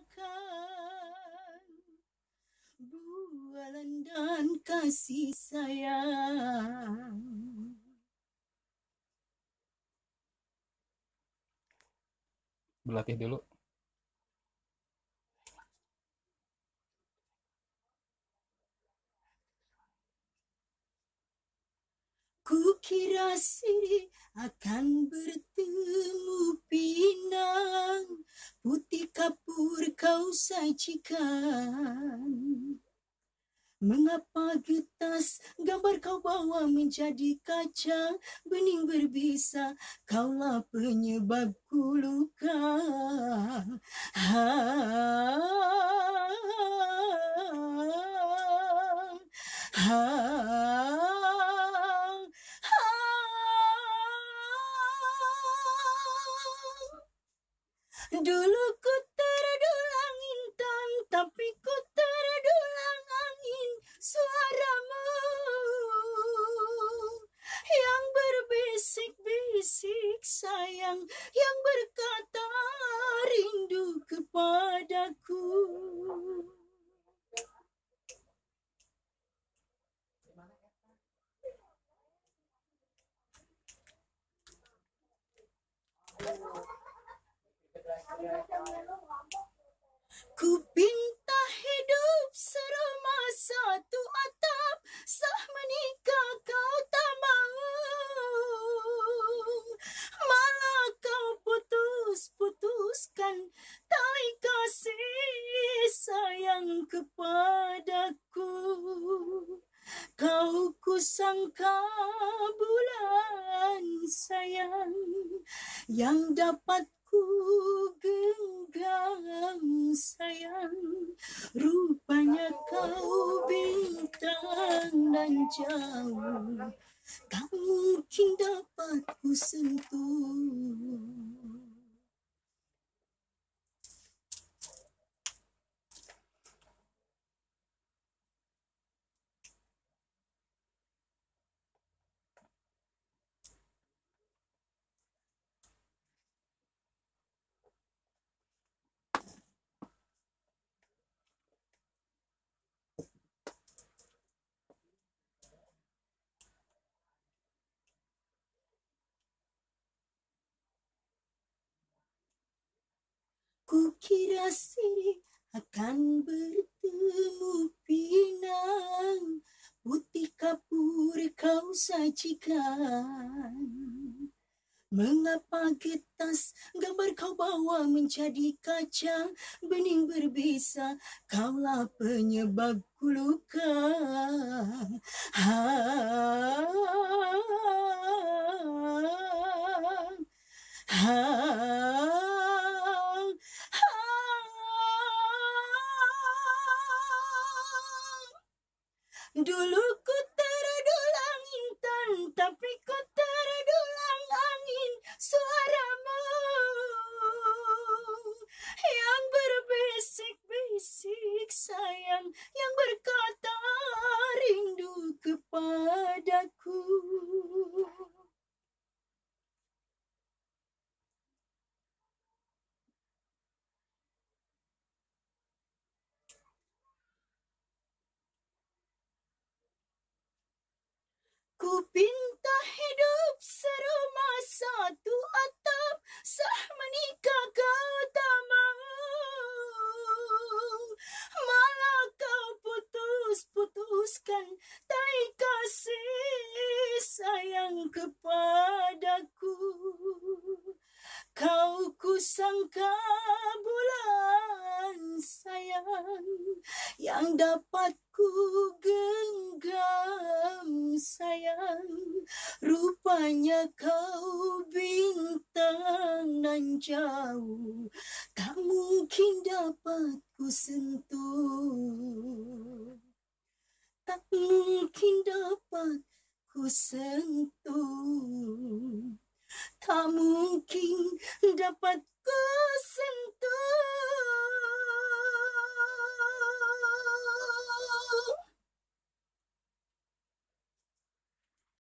makan bualan dan kasih sayang. Berlatih dulu. Kukira siri akan bertemu pinang, putih kapur kau sajikan. Mengapa getas gambar kau bawa menjadi kaca, bening berbisa, kaulah penyebabku luka. Ha, ha, dulu ku terdulang intan, tapi ku terdulang angin. Suaramu yang berbisik-bisik sayang, yang berkata rindu kepadaku. Ku pinta hidup serumah satu atap, sah menikah kau tak mau. Malah kau putuskan tali kasih sayang kepadaku. Kau kusangka bulan sayang yang dapat ku genggam sayang, rupanya kau bintang dan jauh, tak mungkin dapat ku sentuh. Kukira siri akan bertemu pinang, putih kapur kau sajikan. Mengapa getas gambar kau bawa menjadi kaca, bening berbisa, kaulah penyebabku luka. Ha, ha, dulu ku terdulang intan, tapi ku terdulang angin. Suaramu yang berbisik-bisik sayang, yang berkata rindu kepadaku. Ku pinta hidup serumah satu atap, sah menikah kau tak mau. Malah kau putuskan tali kasih sayang kepadaku. Kau kusangka bulan sayang yang dapat ku genggam sayang, rupanya kau bintang nan jauh, tak mungkin dapat ku sentuh, tak mungkin dapat ku sentuh, tak mungkin dapat ku sentuh.